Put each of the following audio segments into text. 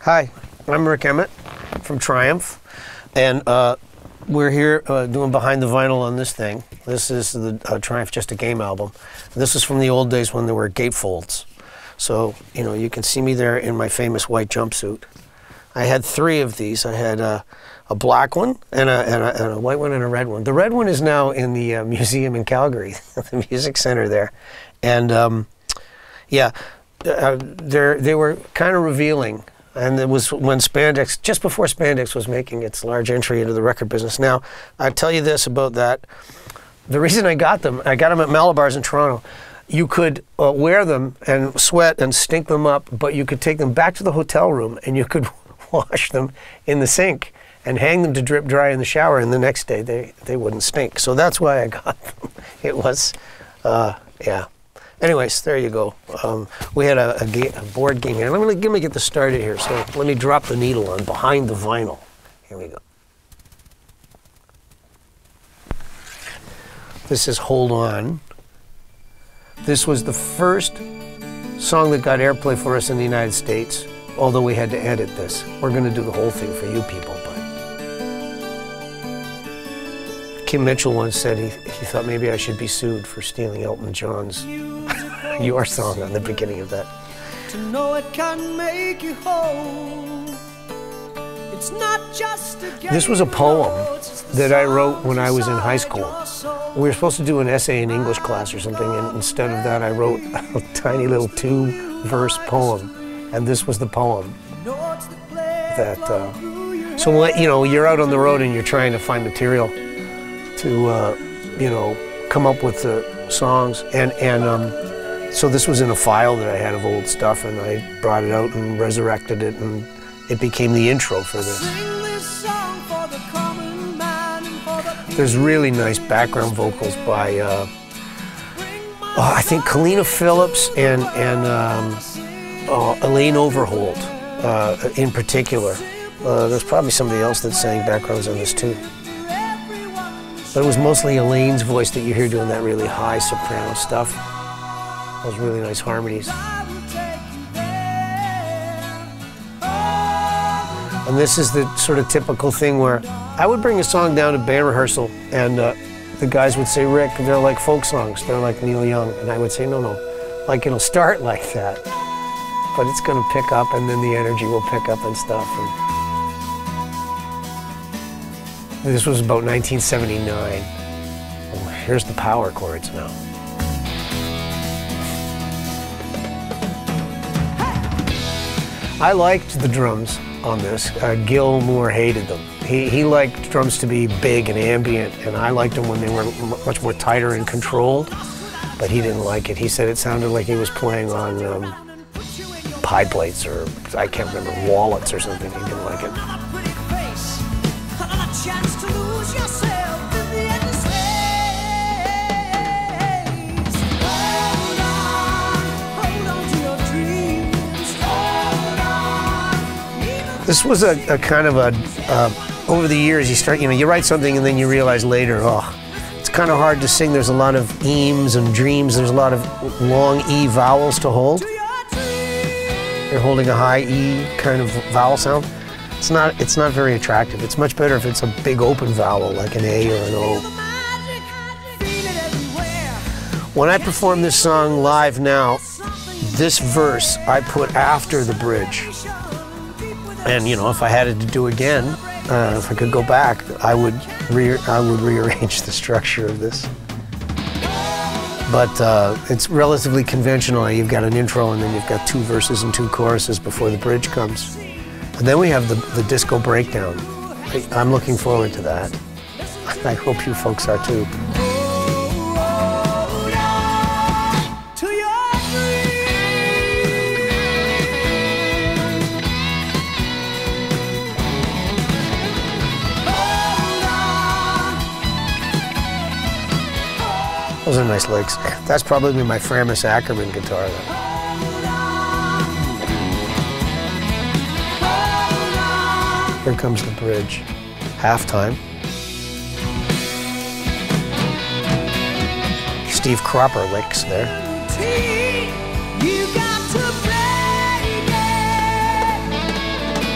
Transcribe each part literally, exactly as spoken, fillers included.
Hi, I'm Rik Emmett from Triumph, and uh, we're here uh, doing Behind the Vinyl on this thing. This is the uh, Triumph Just a Game album. This is from the old days when there were gatefolds. So, you know, you can see me there in my famous white jumpsuit. I had three of these. I had uh, a black one, and a, and, a, and a white one, and a red one. The red one is now in the uh, museum in Calgary, the music center there. And, um, yeah, uh, they were kind of revealing. And it was when Spandex, just before Spandex was making its large entry into the record business. Now, I tell you this about that. The reason I got them, I got them at Malabar's in Toronto. You could uh, wear them and sweat and stink them up, but you could take them back to the hotel room and you could wash them in the sink and hang them to drip dry in the shower, and the next day they, they wouldn't stink. So that's why I got them. It was, uh, yeah. Anyways, there you go. Um, we had a, a, ga a board game here. Let me, let me get this started here. So let me drop the needle on Behind the Vinyl. Here we go. This is Hold On. This was the first song that got airplay for us in the United States, although we had to edit this. We're going to do the whole thing for you people. But Kim Mitchell once said he, he thought maybe I should be sued for stealing Elton John's Your Song on the beginning of that. To know it can make you whole. It's not just a game. This was a poem that I wrote when I was in high school. We were supposed to do an essay in English class or something, and instead of that I wrote a tiny little two-verse poem, and this was the poem. That, uh, so, you know, you're out on the road and you're trying to find material to, uh, you know, come up with the songs, and, and um, so this was in a file that I had of old stuff, and I brought it out and resurrected it, and it became the intro for this. There's really nice background vocals by, uh, oh, I think Kalina Phillips and, and um, oh, Elaine Overholt uh, in particular. Uh, there's probably somebody else that sang backgrounds on this too. But it was mostly Elaine's voice that you hear doing that really high soprano stuff. Those really nice harmonies. And this is the sort of typical thing where I would bring a song down to band rehearsal, and uh, the guys would say, Rick, they're like folk songs, they're like Neil Young. And I would say, no, no, like it'll start like that, but it's gonna pick up, and then the energy will pick up and stuff. And this was about nineteen seventy-nine. Oh, here's the power chords now. I liked the drums on this. Uh, Gil Moore hated them. He, he liked drums to be big and ambient, and I liked them when they were much more tighter and controlled, but he didn't like it. He said it sounded like he was playing on um, pie plates, or I can't remember, wallets or something. He didn't like it. This was a, a kind of a, uh, over the years you start, you know, you write something and then you realize later, oh, it's kind of hard to sing. There's a lot of eems and dreams. There's a lot of long E vowels to hold. You're holding a high E kind of vowel sound. It's not, it's not very attractive. It's much better if it's a big open vowel like an A or an O. When I perform this song live now, this verse I put after the bridge. And you know, if I had it to do again, uh, if I could go back, I would re I would rearrange the structure of this. But uh, it's relatively conventional. You've got an intro, and then you've got two verses and two choruses before the bridge comes, and then we have the the disco breakdown. I'm looking forward to that. I hope you folks are too. Those are nice licks. That's probably my Framus Ackerman guitar though. Here comes the bridge. Halftime. Steve Cropper licks there. You got to break it.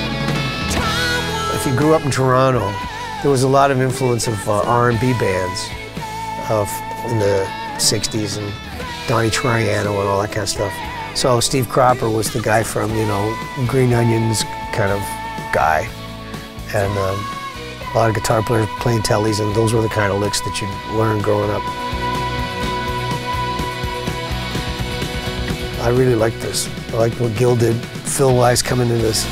if you grew up in Toronto, there was a lot of influence of uh, R and B bands of in the sixties and Donnie Triano and all that kind of stuff. So Steve Cropper was the guy from, you know, Green Onions kind of guy. And um, a lot of guitar players playing tellies, and those were the kind of licks that you learned growing up. I really like this. I like what Gil did, Phil Wise coming into this.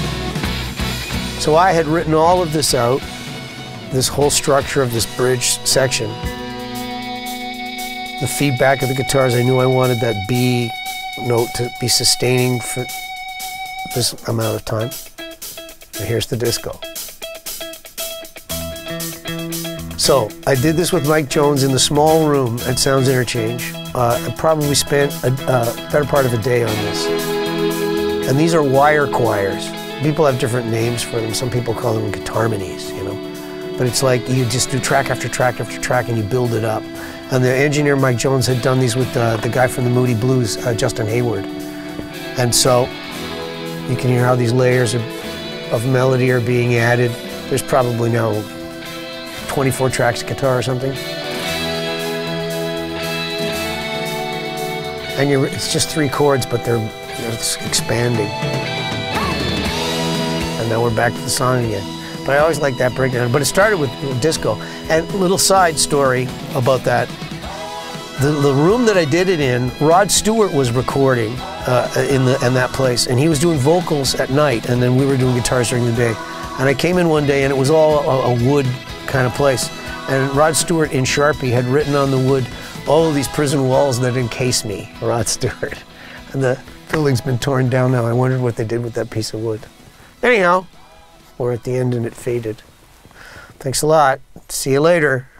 So I had written all of this out, this whole structure of this bridge section. The feedback of the guitars, I knew I wanted that B note to be sustaining for this amount of time. And here's the disco. So I did this with Mike Jones in the small room at Sounds Interchange. Uh, I probably spent a uh, better part of a day on this. And these are wire choirs. People have different names for them. Some people call them guitarmonies, you know. But it's like you just do track after track after track and you build it up. And the engineer Mike Jones had done these with uh, the guy from the Moody Blues, uh, Justin Hayward. And so you can hear how these layers of, of melody are being added. There's probably now twenty-four tracks of guitar or something. And you're, it's just three chords, but they're, they're expanding. And now we're back to the song again. But I always like that breakdown. But it started with disco. And a little side story about that. The, the room that I did it in, Rod Stewart was recording uh, in, the, in that place. And he was doing vocals at night, and then we were doing guitars during the day. And I came in one day, and it was all a, a wood kind of place. And Rod Stewart in Sharpie had written on the wood, all of these prison walls that encase me, Rod Stewart. And the building's been torn down now. I wondered what they did with that piece of wood. Anyhow, we're at the end and it faded. Thanks a lot. See you later.